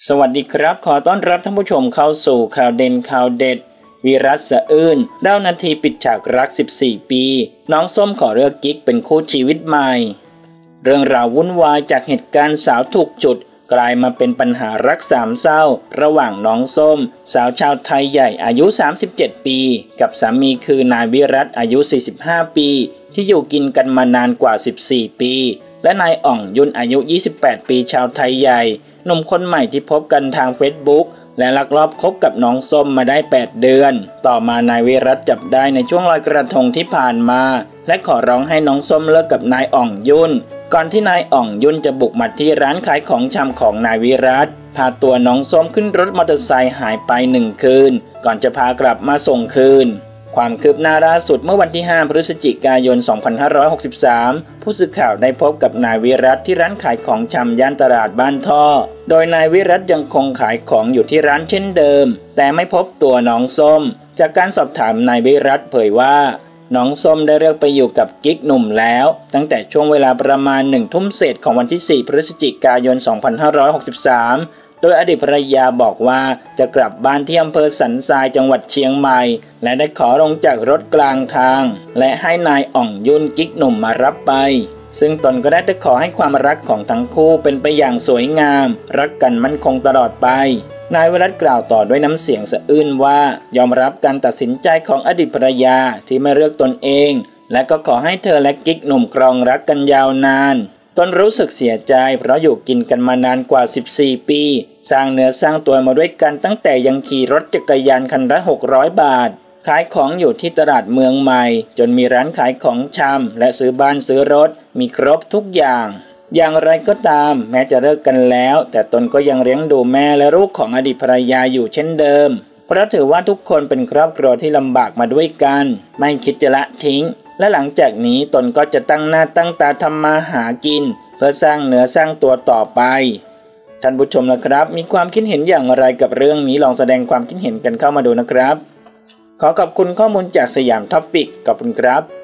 สวัสดีครับขอต้อนรับท่านผู้ชมเข้าสู่ข่าวเด่นข่าวเด็ดวีรัสสะอื้นเล่านาทีปิดฉากรัก14ปีน้องส้มขอเลือกกิ๊กเป็นคู่ชีวิตใหม่เรื่องราววุ่นวายจากเหตุการณ์สาวถูกจุดกลายมาเป็นปัญหารักสามเศร้าระหว่างน้องส้มสาวชาวไทยใหญ่อายุ37ปีกับสามีคือนายวิรัตอายุ45ปีที่อยู่กินกันมานานกว่า14ปีและนายอ่องยุ่นอายุ28ปีชาวไทยใหญ่หนุ่มคนใหม่ที่พบกันทาง Facebook และลักลอบคบกับน้องส้มมาได้8เดือนต่อมานายวิรัตจับได้ในช่วงลอยกระทงที่ผ่านมาและขอร้องให้น้องส้มเลิกกับนายอ่องยุ่นก่อนที่นายอ่องยุ่นจะบุกมาที่ร้านขายของชำของนายวิรัตพาตัวน้องส้มขึ้นรถมอเตอร์ไซค์หายไป1คืนก่อนจะพากลับมาส่งคืนความคืบหน้าล่าสุดเมื่อวันที่5พฤศจิกายน2563ผู้สื่อข่าวได้พบกับนายวิรัตที่ร้านขายของชำย่านตลาดบ้านท่อโดยนายวิรัตยังคงขายของอยู่ที่ร้านเช่นเดิมแต่ไม่พบตัวน้องส้มจากการสอบถามนายวิรัตเผยว่าน้องส้มได้เลือกไปอยู่กับกิ๊กหนุ่มแล้วตั้งแต่ช่วงเวลาประมาณ1 ทุ่มเศษของวันที่4พฤศจิกายน2563โดยอดีตภรรยาบอกว่าจะกลับบ้านที่อำเภอสันทรายจังหวัดเชียงใหม่และได้ขอลงจากรถกลางทางและให้นายอ่องยุ่นกิ๊กหนุ่มมารับไปซึ่งตนก็ได้ขอให้ความรักของทั้งคู่เป็นไปอย่างสวยงามรักกันมั่นคงตลอดไปนายวิรัตกล่าวต่อด้วยน้ำเสียงสะอื้นว่ายอมรับการตัดสินใจของอดีตภรรยาที่ไม่เลือกตนเองและก็ขอให้เธอและกิ๊กหนุ่มครองรักกันยาวนานตนรู้สึกเสียใจเพราะอยู่กินกันมานานกว่า14ปีสร้างเนื้อสร้างตัวมาด้วยกันตั้งแต่ยังขี่รถจักรยานคันละ600 บาทขายของอยู่ที่ตลาดเมืองใหม่จนมีร้านขายของชำและซื้อบ้านซื้อรถมีครบทุกอย่างอย่างไรก็ตามแม้จะเลิกกันแล้วแต่ตนก็ยังเลี้ยงดูแม่และลูกของอดีตภรรยาอยู่เช่นเดิมเพราะถือว่าทุกคนเป็นครอบครัวที่ลำบากมาด้วยกันไม่คิดจะละทิ้งและหลังจากนี้ตนก็จะตั้งหน้าตั้งตาทำมาหากินเพื่อสร้างเนื้อสร้างตัวต่อไปท่านผู้ชมนะครับมีความคิดเห็นอย่างไรกับเรื่องนี้ลองแสดงความคิดเห็นกันเข้ามาดูนะครับขอขอบคุณข้อมูลจากสยามท็อปปิกขอบคุณครับ